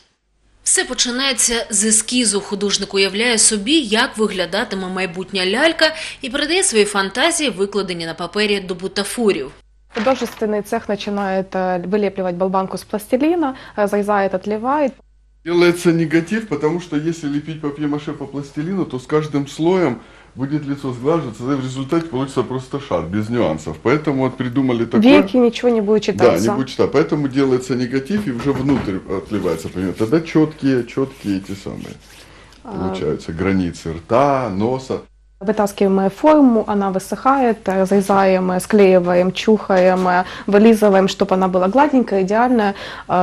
Все починається з ескізу. Художник уявляє собі, як виглядатиме майбутня лялька і передає свої фантазії, викладені на папері, до бутафорів. Художественный цех начинает вылепливать болванку с пластилина, зарезает, отливает. Делается негатив, потому что если лепить папье-маше по пластилину, то с каждым слоем будет лицо сглаживаться, и в результате получится просто шар, без нюансов. Поэтому вот придумали такое... Веки, ничего не будет читаться. Да, не будет читаться. Поэтому делается негатив и уже внутрь отливается. Тогда четкие, четкие эти самые, получаются, границы рта, носа. Вытаскиваем форму, она высыхает, разрезаем, склеиваем, чухаем, вылизываем, чтобы она была гладенькая, идеальная,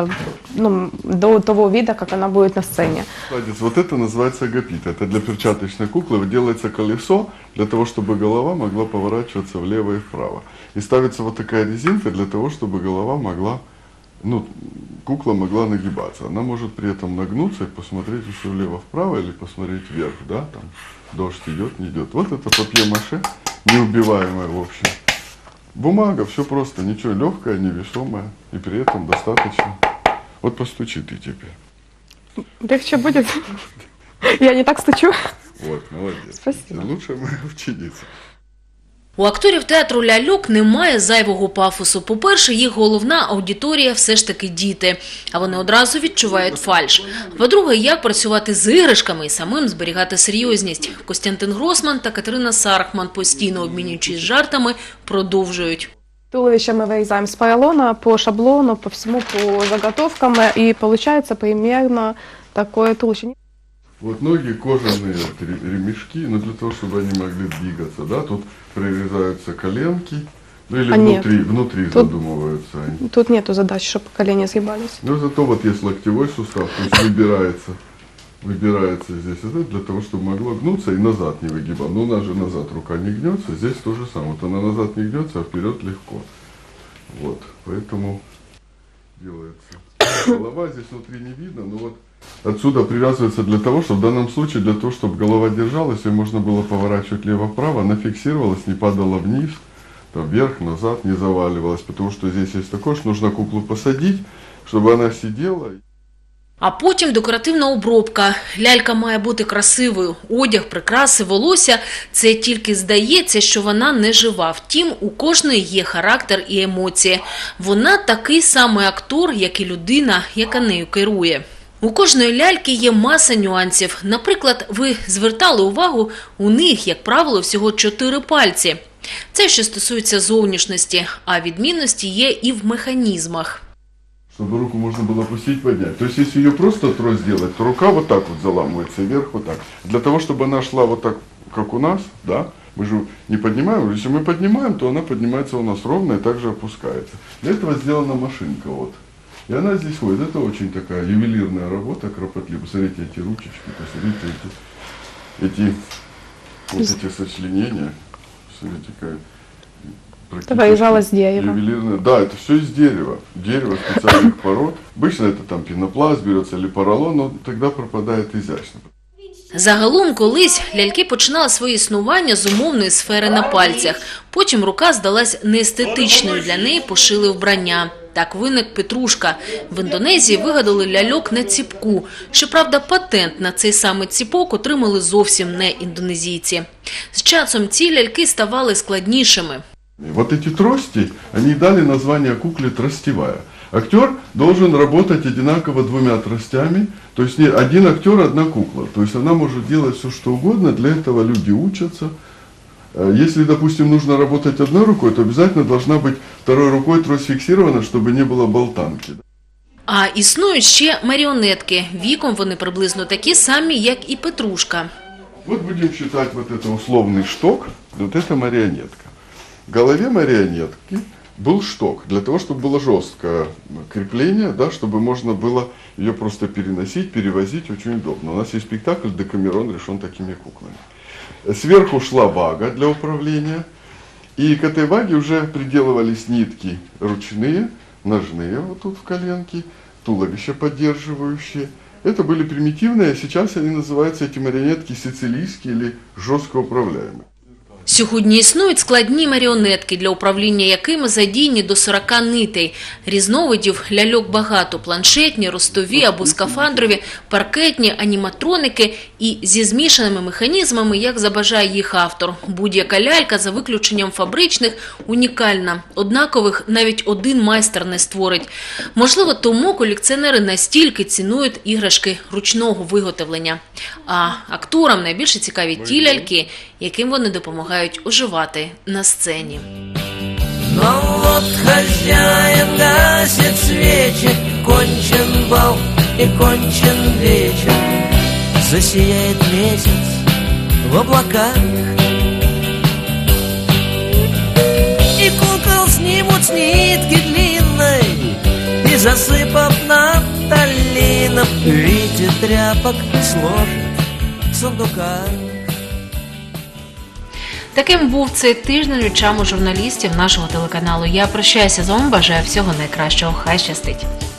ну, до того вида, как она будет на сцене. Вот это называется агапит. Это для перчаточной куклы делается колесо, для того, чтобы голова могла поворачиваться влево и вправо. И ставится вот такая резинка для того, чтобы голова могла, ну, кукла могла нагибаться. Она может при этом нагнуться и посмотреть еще влево-вправо или посмотреть вверх, да, там. Дождь идет, не идет. Вот это папье-маше, неубиваемое в общем. Бумага, все просто, ничего, легкое, невесомое. И при этом достаточно. Вот постучи ты теперь. Легче будет? Я не так стучу. Вот, молодец. Спасибо. Лучшая моя ученица. У акторів театру ляльок немає зайвого пафосу. По-перше, їх головна аудиторія все ж таки діти, а вони одразу відчувають фальш. По-друге, як працювати з іграшками і самим зберігати серйозність. Костянтин Гросман та Катерина Сарахман, постійно обмінюючись жартами, продовжують. Туловище мы вырезаем с поролона по шаблону, по всему, по заготовкам, и получается примерно такое туловище. Вот ноги кожаные ремешки, но для того, чтобы они могли двигаться, да, тут прорезаются коленки, ну или а внутри, нет. внутри тут, задумываются они. Тут нету задачи, чтобы колени сгибались. Ну зато вот есть локтевой сустав, то есть выбирается, выбирается здесь это для того, чтобы могло гнуться и назад не выгибать. Но у нас же назад рука не гнется, здесь то же самое. Вот она назад не гнется, а вперед легко. Вот, поэтому делается. Голова здесь внутри не видно, но вот отсюда привязывается для того, чтобы в данном случае, для того, чтобы голова держалась, ее можно было поворачивать лево-вправо, она фиксировалась, не падала вниз, там, вверх, назад, не заваливалась, потому что здесь есть такое, что нужно куклу посадить, чтобы она сидела. А потім декоративна обробка. Лялька має бути красивою. Одяг, прикраси, волосся – це тільки здається, що вона не жива. Втім, у кожної є характер і емоції. Вона такий самий актор, як і людина, яка нею керує. У кожної ляльки є маса нюансів. Наприклад, ви звертали увагу, у них, як правило, всього чотири пальці. Це що стосується зовнішності, а відмінності є і в механізмах. Чтобы руку можно было опустить, поднять. То есть, если ее просто трость сделать, то рука вот так вот заламывается вверх, вот так. Для того, чтобы она шла вот так, как у нас, да, мы же не поднимаем, если мы поднимаем, то она поднимается у нас ровно и также опускается. Для этого сделана машинка, вот. И она здесь ходит. Это очень такая ювелирная работа, кропотливая. Посмотрите эти ручечки, посмотрите эти, эти, вот эти сочленения. Смотрите, какая... Это выезжало с дерева. Ювелирное. Да, это все из дерева. Дерево специальных пород. Обычно это там пенопласт берется или поролон, но тогда пропадает изящно. Загалом колись ляльки починали своє існування з умовної сфери на пальцях. Потім рука здалась неестетичною, для неї пошили вбрання. Так виник Петрушка. В Індонезії вигадали ляльок на ціпку. Щоправда, патент на цей самий ціпок отримали зовсім не індонезійці. З часом ці ляльки ставали складнішими. Вот эти трости, они дали название кукле тростевая. Актер должен работать одинаково двумя тростями, то есть один актер, одна кукла. То есть она может делать все, что угодно, для этого люди учатся. Если, допустим, нужно работать одной рукой, то обязательно должна быть второй рукой трость фиксирована, чтобы не было болтанки. А існують ще маріонетки. Віком вони приблизно такі самі, як і Петрушка. Вот будем считать вот это условный шток, вот это марионетка. В голове марионетки был шток, для того, чтобы было жесткое крепление, да, чтобы можно было ее просто переносить, перевозить, очень удобно. У нас есть спектакль «Декамерон» решен такими куклами. Сверху шла вага для управления, и к этой ваге уже приделывались нитки ручные, ножные, вот тут в коленке, туловище поддерживающие. Это были примитивные, а сейчас они называются, эти марионетки, сицилийские или жестко управляемые. Сьогодні існують складні маріонетки, для управління якими задіяні до сорока нитей. Різновидів ляльок багато – планшетні, ростові або скафандрові, паркетні, аніматроники і зі змішаними механізмами, як забажає їх автор. Будь-яка лялька, за виключенням фабричних, унікальна. Однакових навіть один майстер не створить. Можливо, тому колекціонери настільки цінують іграшки ручного виготовлення. А акторам найбільше цікаві ті ляльки, яким вони допомагають оживати на сцені. Но вот хозяин гасит свечи, кончен бал и кончен вечер. Засияет месяц в облаках, и кукол снимут с нитки длинной, и засыпав нафталином, в виде тряпок сложат в сундуках. Таким був цей тиждень від чаму журналістів нашого телеканалу. Я прощаюся з вами, бажаю всього найкращого. Хай щастить!